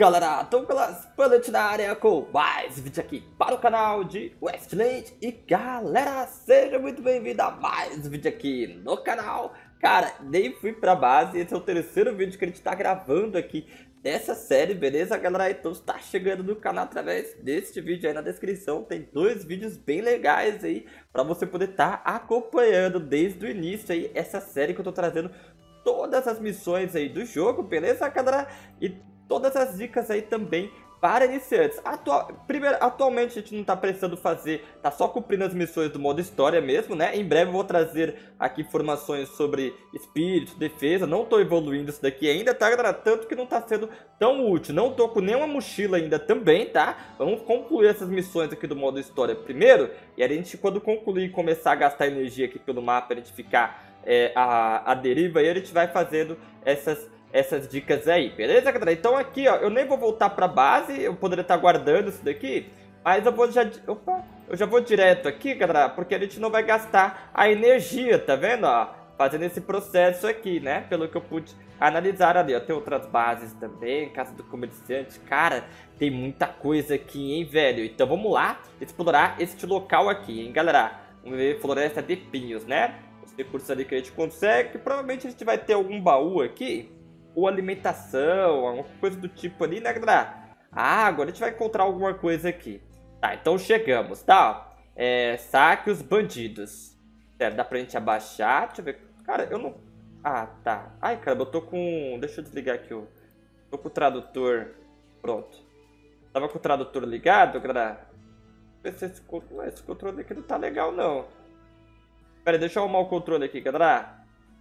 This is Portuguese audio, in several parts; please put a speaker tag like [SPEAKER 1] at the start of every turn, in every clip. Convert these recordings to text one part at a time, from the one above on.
[SPEAKER 1] galera, Douglas Planet na área com mais vídeo aqui para o canal de Westland. E galera, seja muito bem-vindo a mais vídeo aqui no canal. Cara, nem fui pra base, esse é o terceiro vídeo que a gente tá gravando aqui dessa série, beleza galera? Então você tá chegando no canal através deste vídeo aí na descrição, tem dois vídeos bem legais aí pra você poder estar acompanhando desde o início aí essa série que eu tô trazendo todas as missões aí do jogo, beleza galera? E todas as dicas aí também para iniciantes. Atualmente a gente não tá precisando fazer, tá só cumprindo as missões do modo história mesmo, né? Em breve eu vou trazer aqui informações sobre espírito, defesa. Não tô evoluindo isso daqui ainda, tá galera? Tanto que não tá sendo tão útil. Não tô com nenhuma mochila ainda também, tá? Vamos concluir essas missões aqui do modo história primeiro. E a gente, quando concluir e começar a gastar energia aqui pelo mapa, a gente ficar a deriva aí, a gente vai fazendo essas dicas aí, beleza galera? Então aqui ó, eu nem vou voltar pra base, eu poderia estar guardando isso daqui, mas eu vou eu já vou direto aqui galera, porque a gente não vai gastar a energia, tá vendo ó? Fazendo esse processo aqui, né? Pelo que eu pude analisar ali, ó, tem outras bases também, casa do comerciante, cara, tem muita coisa aqui, hein, velho? Então vamos lá explorar este local aqui, hein, galera? Vamos ver floresta de pinhos, né? Os recursos ali que a gente consegue, provavelmente a gente vai ter algum baú aqui, ou alimentação, alguma coisa do tipo ali, né, galera? Ah, agora a gente vai encontrar alguma coisa aqui. Tá, então chegamos, tá? Saque os bandidos. Certo, dá pra gente abaixar, deixa eu ver. Cara, eu não... Ah, tá. Ai, caramba, eu tô com... Deixa eu desligar aqui, ó. Tô com o tradutor. Pronto. Tava com o tradutor ligado, galera. Esse controle aqui não tá legal, não. Pera aí, deixa eu arrumar o controle aqui, galera.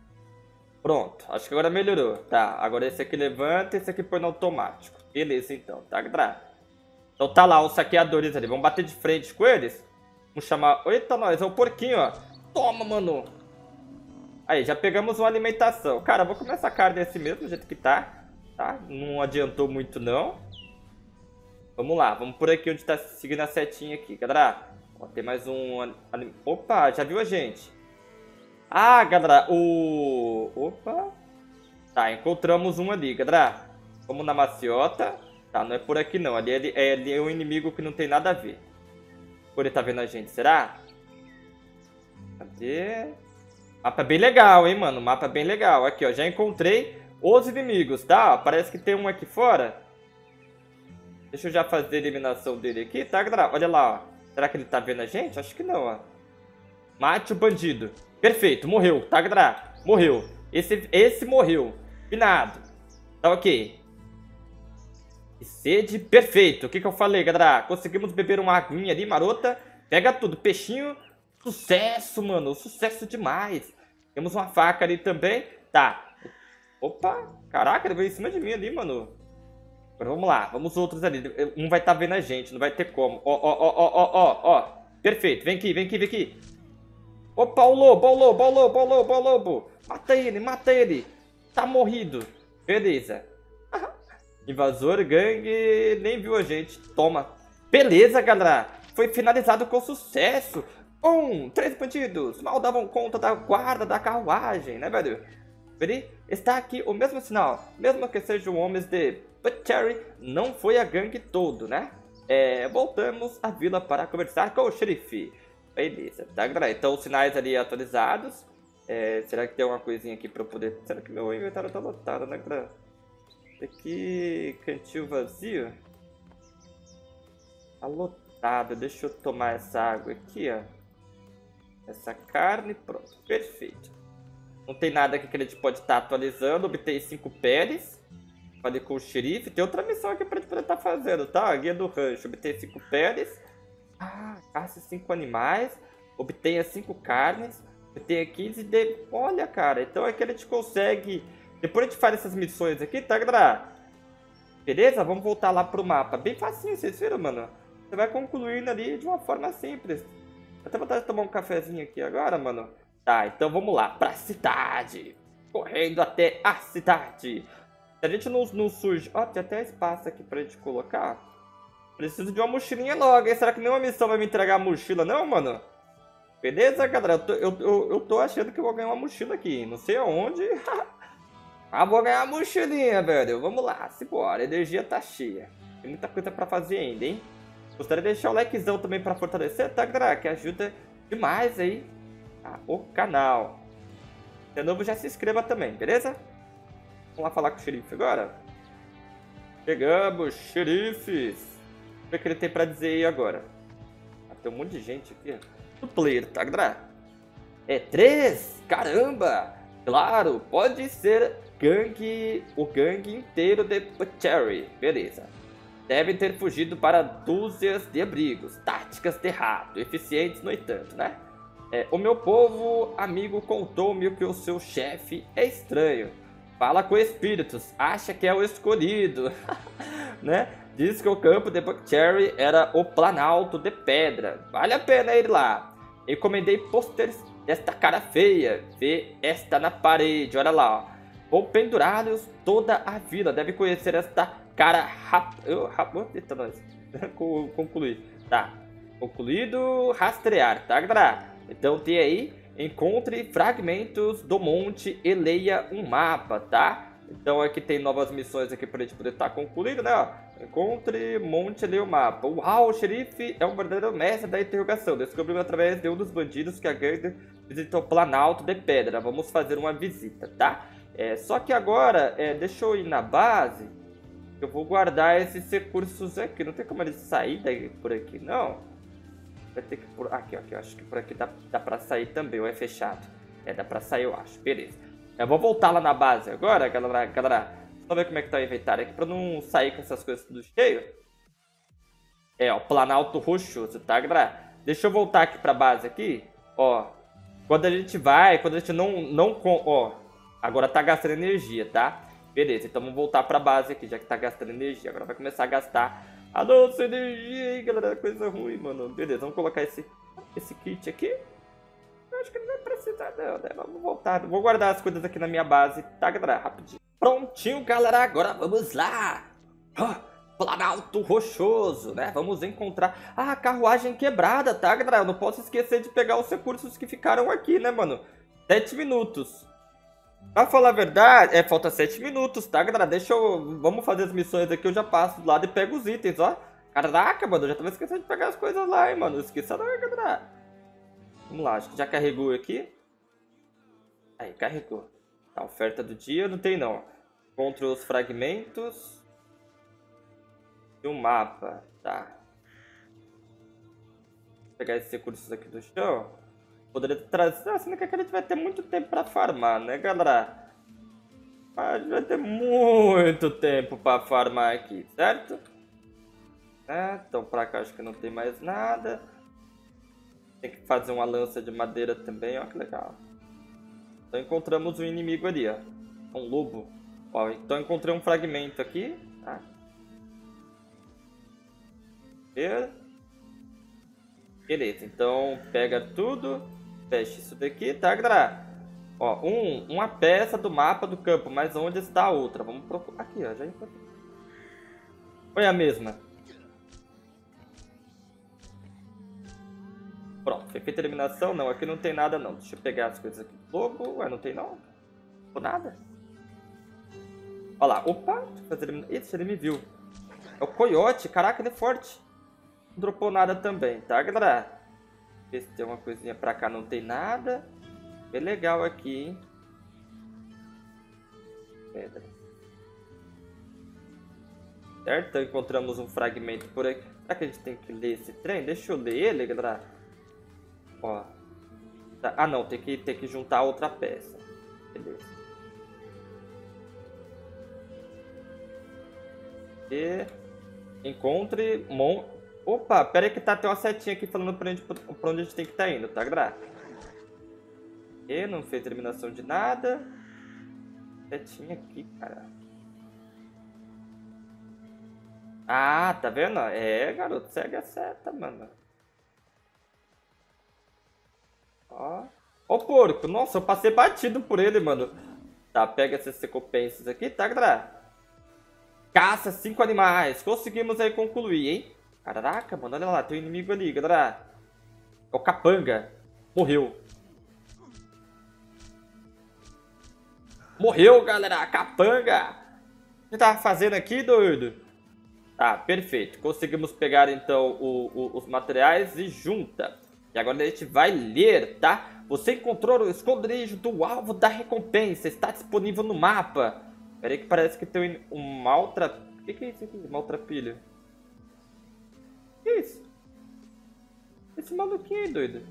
[SPEAKER 1] Pronto, acho que agora melhorou. Tá, agora esse aqui levanta e esse aqui põe no automático. Beleza, então, tá, galera? Então tá lá os saqueadores ali. Vamos bater de frente com eles. Vamos chamar... Eita, nós, é o porquinho, ó. Toma, mano. Aí, já pegamos uma alimentação. Cara, eu vou comer essa carne assim mesmo, do jeito que tá. Tá? Não adiantou muito, não. Vamos lá, vamos por aqui onde tá seguindo a setinha aqui, galera. Ó, tem mais um... Opa, já viu a gente? Ah, galera, Opa. Tá, encontramos um ali, galera. Vamos na maciota. Tá, não é por aqui não. Ali é um inimigo que não tem nada a ver. Por ele tá vendo a gente, será? Cadê? Mapa bem legal, hein, mano. Mapa bem legal. Aqui, ó, já encontrei os inimigos, tá? Parece que tem um aqui fora. Deixa eu já fazer a eliminação dele aqui, tá, galera? Olha lá, ó. Será que ele tá vendo a gente? Acho que não, ó. Mate o bandido. Perfeito, morreu, tá, galera? Morreu. Esse morreu. Finado. Tá ok. E sede, perfeito. O que eu falei, galera? Conseguimos beber uma aguinha ali, marota. Pega tudo, peixinho. Sucesso, mano. Sucesso demais. Temos uma faca ali também. Tá. Opa, caraca, ele veio em cima de mim ali, mano. Agora vamos lá, vamos outros ali. Um vai estar vendo a gente, não vai ter como. Ó. Perfeito, vem aqui, vem aqui, vem aqui. Opa, o lobo. Mata ele. Tá morrido. Beleza. Invasor, gangue, nem viu a gente. Toma. Beleza, galera. Foi finalizado com sucesso. 3 bandidos. Mal davam conta da guarda da carruagem, né, velho? Está aqui o mesmo sinal. Mesmo que sejam homens de Butchery, não foi a gangue todo, né? Voltamos à vila para conversar com o xerife. Beleza, tá, galera? Então os sinais ali atualizados. Será que tem alguma coisinha aqui pra eu poder... Será que meu inventário tá lotado, né, galera? Aqui, cantil vazio. Tá lotado. Deixa eu tomar essa água aqui, ó. Essa carne, pronto. Perfeito. Não tem nada aqui que a gente pode estar atualizando. Obtei 5 peles. Falei com o xerife. Tem outra missão aqui pra gente poder estar fazendo, tá? Guia do rancho. Obtei 5 peles. Ah, caça 5 animais, obtenha 5 carnes, obtenha 15 de... Olha, cara, então é que a gente consegue... Depois a gente faz essas missões aqui, tá, galera? Beleza? Vamos voltar lá pro mapa. Bem facinho, vocês viram, mano? Você vai concluindo ali de uma forma simples. Até vontade de tomar um cafezinho aqui agora, mano. Tá, então vamos lá, pra cidade. Correndo até a cidade. Se a gente não surge... Ó, tem até espaço aqui pra gente colocar... Preciso de uma mochilinha logo, hein? Será que nenhuma missão vai me entregar a mochila, não, mano? Beleza, galera? Eu tô achando que eu vou ganhar uma mochila aqui. Não sei aonde. Ah, vou ganhar a mochilinha, velho. Vamos lá, simbora. A energia tá cheia. Tem muita coisa pra fazer ainda, hein? Gostaria de deixar o likezão também pra fortalecer, tá, galera? Que ajuda demais aí o canal. Se é novo, já se inscreva também, beleza? Vamos lá falar com o xerife agora. Chegamos, xerifes. O que ele tem pra dizer aí agora? Tem um monte de gente aqui. O player, tá, galera? É 3? Caramba! Claro, pode ser o gangue inteiro de Butchery. Beleza. Devem ter fugido para dúzias de abrigos. Táticas de rato, eficientes no entanto, né? O meu povo amigo contou-me que o seu chefe é estranho. Fala com espíritos, acha que é o escolhido. Né? Diz que o campo de Butchery era o Planalto de Pedra. Vale a pena ir lá. Encomendei pôsteres desta cara feia. Vê esta na parede, olha lá, ó. Vou pendurá-los toda a vila. Deve conhecer esta cara Eita, nós. Concluir. Tá. Concluído rastrear, tá, galera? Então tem aí, encontre fragmentos do monte e leia um mapa, tá? Então aqui tem novas missões aqui pra gente poder estar concluído, né? Ó. Encontre monte e leia o mapa. Uau, o xerife é um verdadeiro mestre da interrogação. Descobriu através de um dos bandidos que a gangue visitou o Planalto de Pedra. Vamos fazer uma visita, tá? Só que agora, deixa eu ir na base. Eu vou guardar esses recursos aqui. Não tem como eles saírem por aqui, não. Vai ter que por aqui, ó. Acho que por aqui dá pra sair também, ou é fechado? Dá pra sair, eu acho. Beleza. Eu vou voltar lá na base agora, galera. Só ver como é que tá o inventário aqui, pra não sair com essas coisas tudo cheio. Ó, Planalto Rochoso, tá, galera? Deixa eu voltar aqui pra base aqui, ó. Quando a gente não... Ó, agora tá gastando energia, tá? Beleza, então vamos voltar pra base aqui, já que tá gastando energia. Agora vai começar a gastar a nossa energia aí, galera. Coisa ruim, mano. Beleza, vamos colocar esse kit aqui. Eu acho que não vai precisar não, né? Vamos voltar. Vou guardar as coisas aqui na minha base, tá, galera? Rapidinho. Prontinho, galera. Agora vamos lá. Planalto Rochoso, né? Vamos encontrar a carruagem quebrada, tá, galera? Eu não posso esquecer de pegar os recursos que ficaram aqui, né, mano? 7 minutos. Pra falar a verdade, falta 7 minutos, tá, galera? Vamos fazer as missões aqui, eu já passo do lado e pego os itens, ó. Caraca, mano, eu já tava esquecendo de pegar as coisas lá, hein, mano. Não esqueça não, galera. Vamos lá, acho que já carregou aqui. Aí, carregou. A oferta do dia não tem, não. Encontre os fragmentos e o mapa, tá. Vou pegar esses recursos aqui do chão. Poderia trazer, assim, que a gente vai ter muito tempo pra farmar, né, galera? A gente vai ter muito tempo pra farmar aqui, certo? Então pra cá acho que não tem mais nada. Tem que fazer uma lança de madeira também, ó, que legal. Então encontramos um inimigo ali, ó. Um lobo. Ó, então encontrei um fragmento aqui, tá? Beleza, então pega tudo. Fecha isso daqui, tá, galera? Ó, uma peça do mapa do campo, mas onde está a outra? Vamos procurar aqui, ó. Já encontrei. Foi a mesma. Pronto, foi feita a eliminação. Não, aqui não tem nada, não. Deixa eu pegar as coisas aqui. Logo, ué, não tem não? Não tem nada. Olha lá, opa, deixa eu fazer eliminação. Ixi, ele me viu. É o coiote, caraca, ele é forte. Não dropou nada também, tá, galera? Ver se tem uma coisinha pra cá, não tem nada. Bem legal aqui, hein? Pedra. Certo? Então encontramos um fragmento por aqui. Será que a gente tem que ler esse trem? Deixa eu ler ele, galera. Ó. Ah, não. Tem que juntar outra peça. Beleza. E... encontre... Opa, pera aí que tá até uma setinha aqui falando pra onde a gente tem que estar indo, tá, galera? E não fez eliminação de nada. Setinha aqui, cara. Ah, tá vendo? Garoto, segue a seta, mano. Ó. Ó o porco. Nossa, eu passei batido por ele, mano. Tá, pega essas recompensas aqui, tá, galera? Caça 5 animais. Conseguimos aí concluir, hein? Caraca, mano, olha lá, tem um inimigo ali, galera. É o capanga. Morreu. Morreu, galera. Capanga. O que você tava fazendo aqui, doido? Tá, perfeito. Conseguimos pegar, então, os materiais e junta. E agora a gente vai ler, tá? Você encontrou o esconderijo do alvo da recompensa. Está disponível no mapa. Pera aí que parece que tem um maltrapilho. O que é isso aqui? Maltrapilho. O que é isso? Esse maluquinho aí, doido.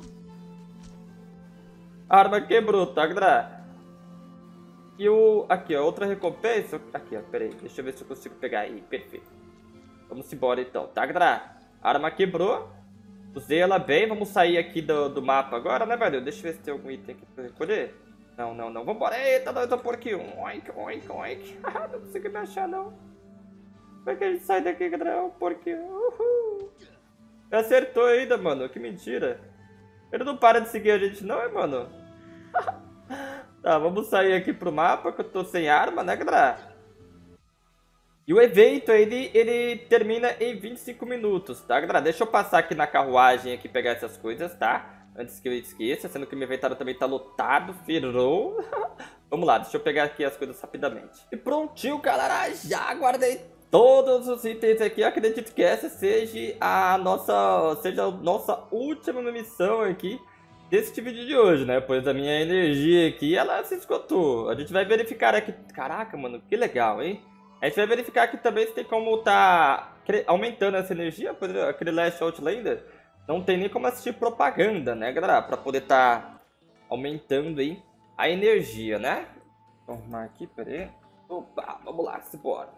[SPEAKER 1] A arma quebrou, tá, galera? E o... Aqui, ó. Outra recompensa. Aqui, ó. Pera aí. Deixa eu ver se eu consigo pegar aí. Perfeito. Vamos embora, então. Tá, galera? A arma quebrou. Usei ela bem. Vamos sair aqui do mapa agora, né, velho? Deixa eu ver se tem algum item aqui pra recolher. Não, não, não. Vambora. Eita, doido, tô por aqui. Oink, oink, oink. Não consegui me achar, não. Como é que a gente sai daqui, galera? Um porquinho. Uhul. Acertou ainda, mano. Que mentira. Ele não para de seguir a gente, não, é, mano? Tá, vamos sair aqui pro mapa, que eu tô sem arma, né, galera? E o evento, ele termina em 25 minutos, tá, galera? Deixa eu passar aqui na carruagem aqui, pegar essas coisas, tá? Antes que eu esqueça, sendo que meu inventário também tá lotado, ferrou. Vamos lá, deixa eu pegar aqui as coisas rapidamente. E prontinho, galera, já guardei todos os itens aqui. Eu acredito que essa seja a nossa última missão aqui deste vídeo de hoje, né? Pois a minha energia aqui, ela se esgotou. A gente vai verificar aqui... Caraca, mano, que legal, hein? A gente vai verificar aqui também se tem como tá aumentando essa energia. Pois aquele Last Outlander não tem nem como assistir propaganda, né, galera? Pra poder tá aumentando aí a energia, né? Vamos arrumar aqui, pera aí. Opa, vamos lá, simbora.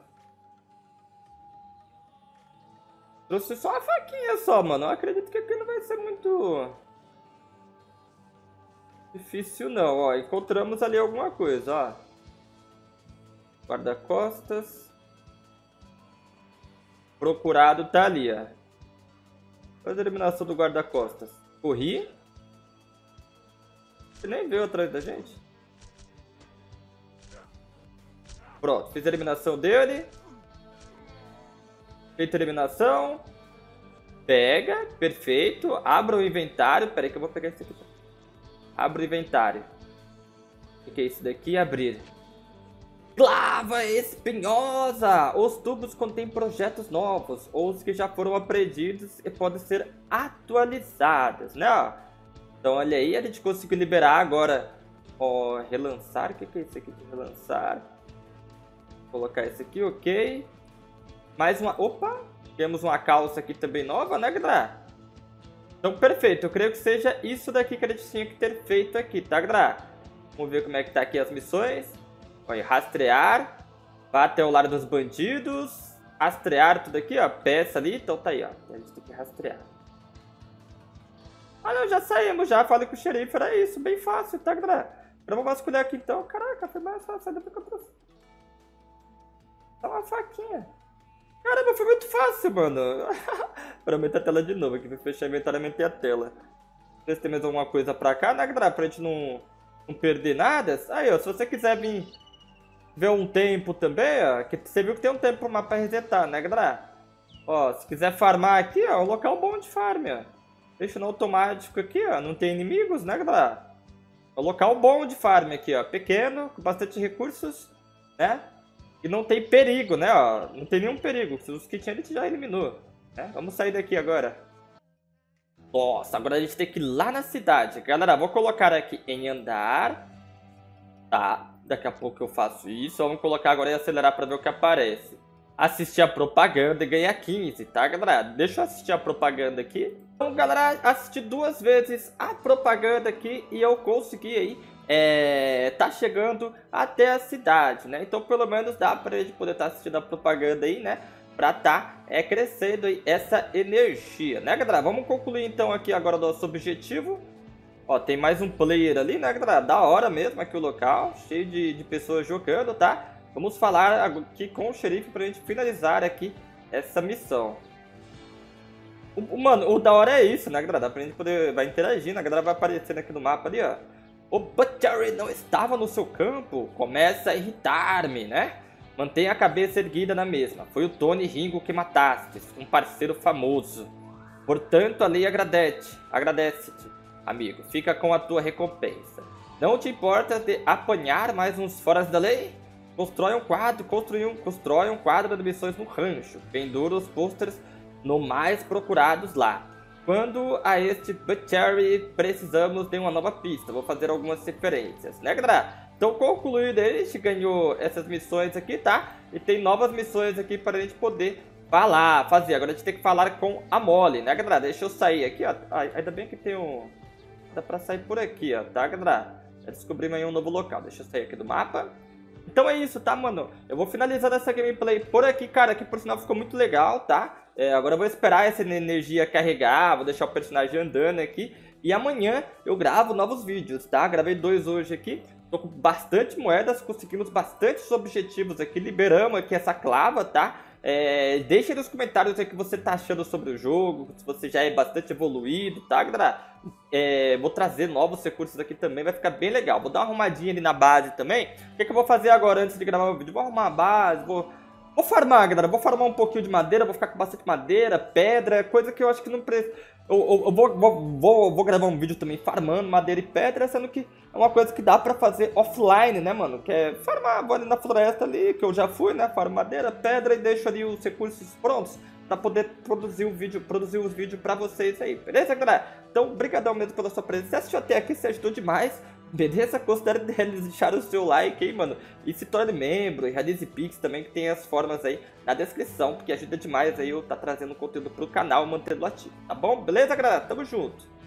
[SPEAKER 1] Trouxe só uma faquinha só, mano. Eu acredito que aqui não vai ser muito difícil, não. Ó, encontramos ali alguma coisa, ó. Guarda-costas. Procurado tá ali, ó. Faz a eliminação do guarda-costas. Corri. Você nem veio atrás da gente. Pronto, fiz a eliminação dele. Feita a eliminação. Pega, perfeito. Abra o inventário. Pera aí que eu vou pegar isso aqui. Abra o inventário. O que é isso daqui? Abrir. Clava espinhosa! Os tubos contêm projetos novos, ou os que já foram aprendidos e podem ser atualizados, né? Então olha aí, a gente conseguiu liberar agora. Ó, relançar, o que é isso aqui de relançar? Vou colocar esse aqui, ok. Mais uma, opa! Temos uma calça aqui também nova, né, galera? Então perfeito, eu creio que seja isso daqui que a gente tinha que ter feito aqui, tá, galera? Vamos ver como é que tá aqui as missões. Olha, rastrear, vá até o lar dos bandidos, rastrear tudo aqui, ó, peça ali, então tá aí, ó, a gente tem que rastrear. Ah, não, já saímos já, falei com o xerife, era isso, bem fácil, tá, galera? Agora vamos vasculhar aqui então, caraca, foi mais fácil do que eu trouxe. Dá uma faquinha. Caramba, foi muito fácil, mano. Pra aumentar a tela de novo, aqui, pra fechar o inventário e aumentei a tela. Ver se tem mais alguma coisa pra cá, né, galera, pra gente não perder nada. Aí, ó, se você quiser vir ver um tempo também, ó, que você viu que tem um tempo pro mapa resetar, né, galera? Ó, se quiser farmar aqui, ó, um local bom de farm, ó. Deixa no automático aqui, ó, não tem inimigos, né, galera? É um local bom de farm aqui, ó, pequeno, com bastante recursos, né? E não tem perigo, né, ó, não tem nenhum perigo, os que tinha ele já eliminou, né? Vamos sair daqui agora. Nossa, agora a gente tem que ir lá na cidade. Galera, vou colocar aqui em andar. Tá, daqui a pouco eu faço isso. Vamos colocar agora e acelerar para ver o que aparece. Assistir a propaganda e ganhar 15, tá, galera? Deixa eu assistir a propaganda aqui. Então, galera, assisti 2 vezes a propaganda aqui e eu consegui aí, tá chegando até a cidade, né? Então, pelo menos dá pra gente poder estar assistindo a propaganda aí, né? Pra tá crescendo aí essa energia, né, galera? Vamos concluir então aqui agora o nosso objetivo. Ó, tem mais um player ali, né, galera? Da hora mesmo aqui o local, cheio de pessoas jogando, tá? Vamos falar aqui com o xerife pra gente finalizar aqui essa missão. Mano, o da hora é isso, né, galera? Dá pra gente poder vai interagindo, a galera vai aparecendo aqui no mapa ali, ó. O Butchery não estava no seu campo, começa a irritar-me, né? Mantenha a cabeça erguida na mesma. Foi o Tony Ringo que matastes, um parceiro famoso. Portanto, a lei agradece-te, amigo. Fica com a tua recompensa. Não te importas de apanhar mais uns foras da lei? Constrói um quadro de missões no rancho. Pendura os posters no mais procurados lá. Quando a este Butchery precisamos de uma nova pista. Vou fazer algumas referências, né, galera? Então, concluído, a gente ganhou essas missões aqui, tá? E tem novas missões aqui para a gente poder fazer. Agora a gente tem que falar com a Molly, né, galera? Deixa eu sair aqui, ó. Ainda bem que tem um... Dá pra sair por aqui, ó, tá, galera? Já descobrimos aí um novo local. Deixa eu sair aqui do mapa. Então é isso, tá, mano? Eu vou finalizando essa gameplay por aqui, cara. Aqui, por sinal, ficou muito legal, tá? Agora eu vou esperar essa energia carregar. Vou deixar o personagem andando aqui. E amanhã eu gravo novos vídeos, tá? Gravei 2 hoje aqui. Tô com bastante moedas. Conseguimos bastantes objetivos aqui. Liberamos aqui essa clava, tá? Deixa aí nos comentários o que você tá achando sobre o jogo, se você já é bastante evoluído, tá, galera? Vou trazer novos recursos aqui também, vai ficar bem legal. Vou dar uma arrumadinha ali na base também. O que eu vou fazer agora antes de gravar o vídeo? Vou arrumar a base, vou farmar, galera. Vou farmar um pouquinho de madeira, vou ficar com bastante madeira, pedra, coisa que eu acho que não precisa. Eu vou gravar um vídeo também farmando madeira e pedra, sendo que é uma coisa que dá pra fazer offline, né, mano? Que é farmar, vou ali na floresta ali, que eu já fui, né? Farmo madeira, pedra e deixo ali os recursos prontos pra poder produzir os vídeos pra vocês aí, beleza, galera? Então, brigadão mesmo pela sua presença. Se assistiu até aqui, você ajudou demais. Beleza? Considere deixar o seu like aí, mano. E se torne membro, e realize Pix também, que tem as formas aí na descrição, porque ajuda demais aí eu tá trazendo conteúdo pro canal e mantendo ativo, tá bom? Beleza, galera? Tamo junto!